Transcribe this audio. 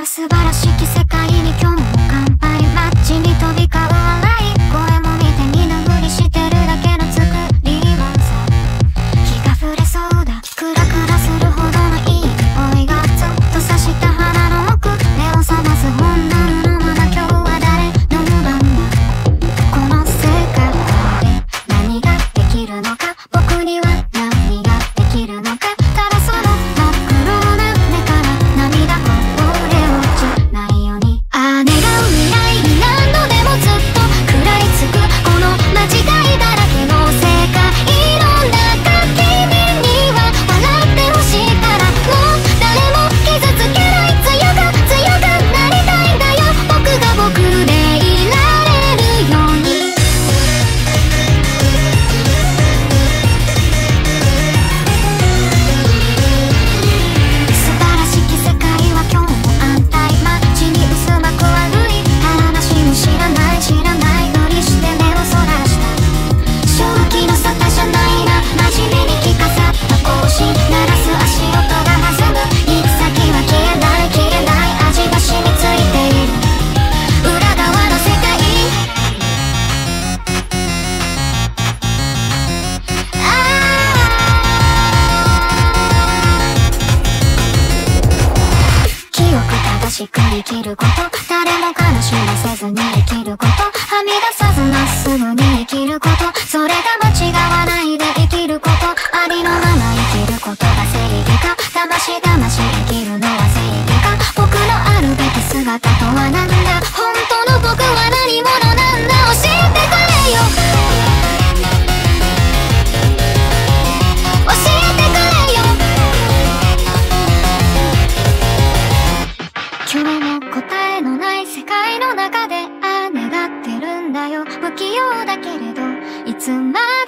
素晴らしき世界に今日も乾杯。街に飛び交う笑い声も見て見ぬふりしてるだけの作りはさ、日が暮れそうだ。クラクラするほどのいい匂いがずっとさした鼻の奥。目を覚ます本なるのまだ今日は誰の番だ。この世界で何ができるのか、僕には何ができるのか。ただその真っ黒な目から涙こぼれ落ちないように。ああ願う未来に何度でもずっと食らいつくこの間違いだらけの世界の中、君には笑ってほしいから。もう誰も傷つけない、強くなりたいんだよ。僕が僕でいられるように。素晴らしき世界は今日も安泰。街に薄まく悪い話も知らないふりして目をそらした。正気の沙汰じゃないな、真面目に着飾った帽子鳴らす足音が弾む。行く先は消えない味が染みついている裏側の世界。清く正しく生きること、誰も悲しませずに生きること、はみ出さずまっすぐに生きること、それが間違わないで生きること、ありのまま生きることが正義か。魂生きるのは正義か。僕のあるべき姿とは何だ。本当の僕は何者なんだ。教えてくれよ、教えてくれよ。今日も答えのない世界の中で願ってるんだよ。不器用だけれどいつまで